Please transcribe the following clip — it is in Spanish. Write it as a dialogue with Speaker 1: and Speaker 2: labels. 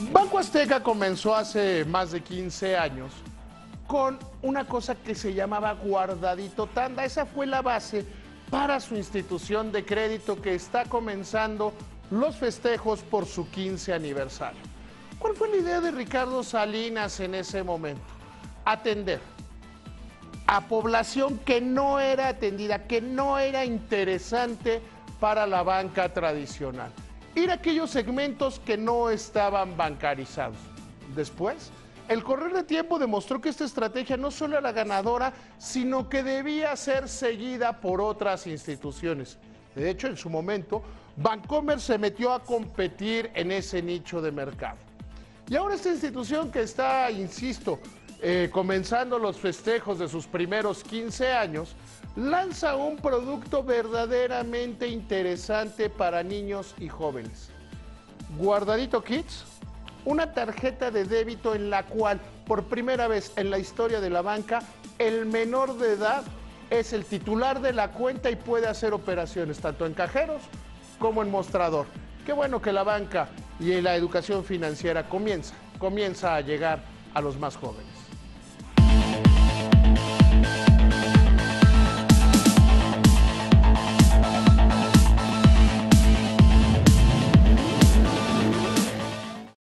Speaker 1: Banco Azteca comenzó hace más de 15 años con una cosa que se llamaba guardadito tanda. Esa fue la base para su institución de crédito que está comenzando los festejos por su 15 aniversario. ¿Cuál fue la idea de Ricardo Salinas en ese momento? Atender a población que no era atendida, que no era interesante para la banca tradicional. Ir a aquellos segmentos que no estaban bancarizados. Después, el correr de tiempo demostró que esta estrategia no solo era ganadora, sino que debía ser seguida por otras instituciones. De hecho, en su momento, Bancomer se metió a competir en ese nicho de mercado. Y ahora esta institución que está, insisto, comenzando los festejos de sus primeros 15 años, lanza un producto verdaderamente interesante para niños y jóvenes. Guardadito Kids, una tarjeta de débito en la cual, por primera vez en la historia de la banca, el menor de edad es el titular de la cuenta y puede hacer operaciones tanto en cajeros como en mostrador. Qué bueno que la banca y la educación financiera comienza a llegar a los más jóvenes.